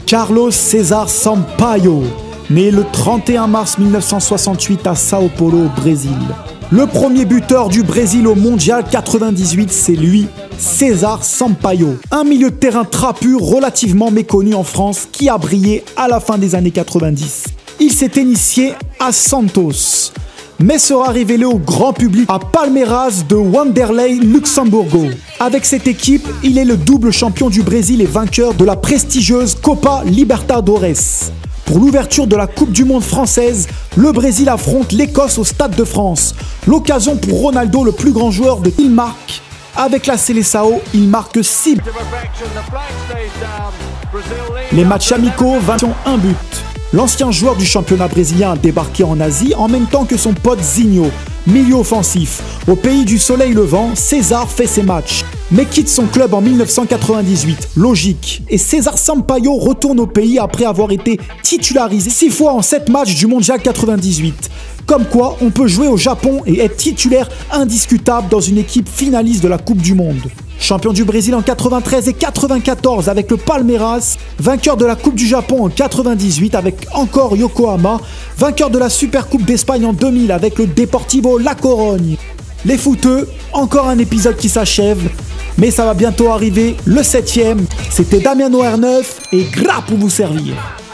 Carlos César Sampaio, né le 31 mars 1968 à Sao Paulo, au Brésil. Le premier buteur du Brésil au Mondial 98, c'est lui, César Sampaio. Un milieu de terrain trapu relativement méconnu en France qui a brillé à la fin des années 90. Il s'est initié à Santos, mais sera révélé au grand public à Palmeiras de Wanderlei Luxemburgo. Avec cette équipe, il est le double champion du Brésil et vainqueur de la prestigieuse Copa Libertadores. Pour l'ouverture de la Coupe du Monde française, le Brésil affronte l'Écosse au Stade de France. L'occasion pour Ronaldo, le plus grand joueur de il marque. Avec la Seleção, il marque 6 buts. Les matchs amicaux, 21 buts. L'ancien joueur du championnat brésilien a débarqué en Asie en même temps que son pote Zinho, milieu offensif. Au pays du soleil levant, César fait ses matchs, mais quitte son club en 1998. Logique. Et César Sampaio retourne au pays après avoir été titularisé 6 fois en 7 matchs du Mondial 98. Comme quoi, on peut jouer au Japon et être titulaire indiscutable dans une équipe finaliste de la Coupe du Monde. Champion du Brésil en 93 et 94 avec le Palmeiras, vainqueur de la Coupe du Japon en 98 avec encore Yokohama, vainqueur de la Supercoupe d'Espagne en 2000 avec le Deportivo La Corogne. Les footeux, encore un épisode qui s'achève, mais ça va bientôt arriver, le 7e. C'était Damiano R9 et gras pour vous servir.